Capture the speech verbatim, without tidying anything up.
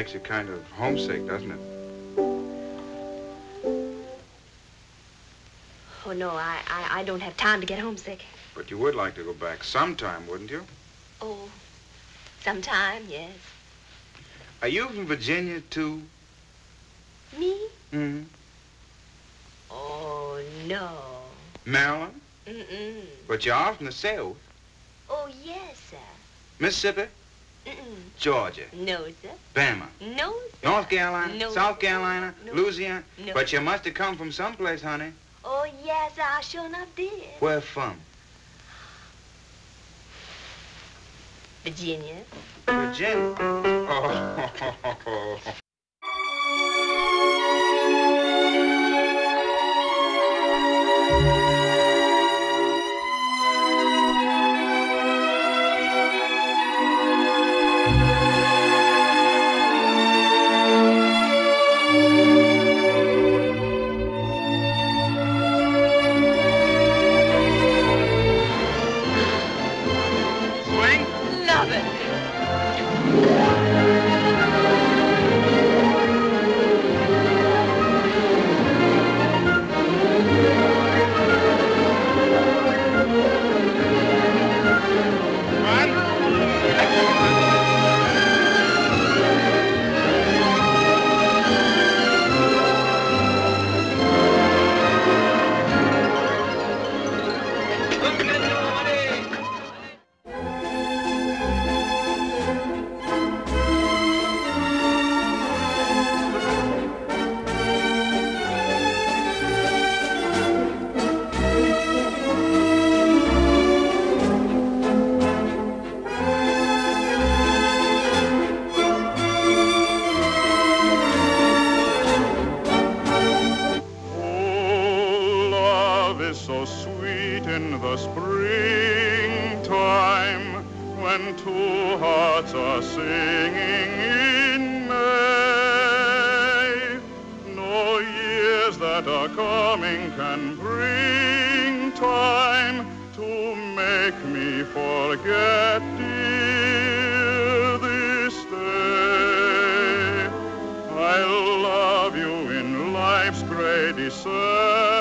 makes you kind of homesick, doesn't it? Oh, no, I, I, I don't have time to get homesick. But you would like to go back sometime, wouldn't you? Oh, sometime, yes. Are you from Virginia, too? Me? Mm-hmm. Oh, no. Maryland? Mm-mm. But you are from the South. Oh, yes, sir. Mississippi? Mm-mm. Georgia? No, sir. Bama? No, sir. North Carolina? No, South sir. Carolina? No. Louisiana? No. But you must have come from someplace, honey. Oh, yes, I sure enough did. Where from? Virginia. Virginia? Oh. Love it. So sweet in the springtime, when two hearts are singing in May. No years that are coming can bring time to make me forget, dear, this day. I love you in life's gray descent.